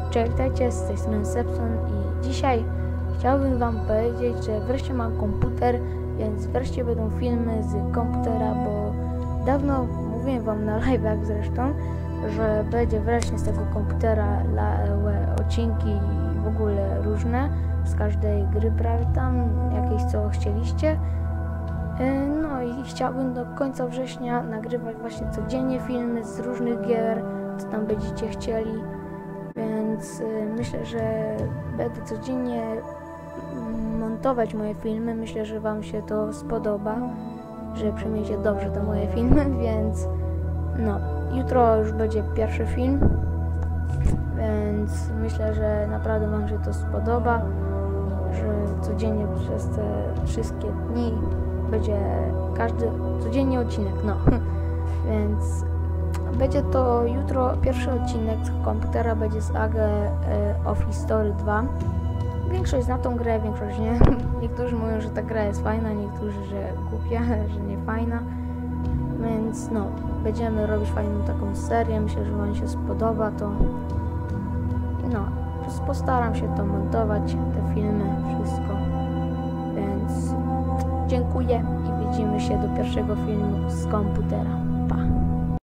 Cześć, witajcie, z tej strony Sepson i dzisiaj chciałbym wam powiedzieć, że wreszcie mam komputer, więc wreszcie będą filmy z komputera, bo dawno mówiłem wam na live'ach zresztą, że będzie wreszcie z tego komputera odcinki i w ogóle różne, z każdej gry prawie tam, jakieś co chcieliście. No i chciałbym do końca września nagrywać właśnie codziennie filmy z różnych gier, co tam będziecie chcieli. Więc myślę, że będę codziennie montować moje filmy. Myślę, że wam się to spodoba, że przyjmiecie dobrze te moje filmy, więc no, jutro już będzie pierwszy film, więc myślę, że naprawdę wam się to spodoba, że codziennie przez te wszystkie dni będzie codziennie odcinek, no, więc będzie to jutro pierwszy odcinek z komputera, będzie z AG of History 2. Większość zna tą grę, większość nie. Niektórzy mówią, że ta gra jest fajna, niektórzy, że głupia, że nie fajna. Więc no, będziemy robić fajną taką serię, myślę, że wam się spodoba to. No, postaram się to montować, te filmy, wszystko. Więc dziękuję i widzimy się do pierwszego filmu z komputera. Pa!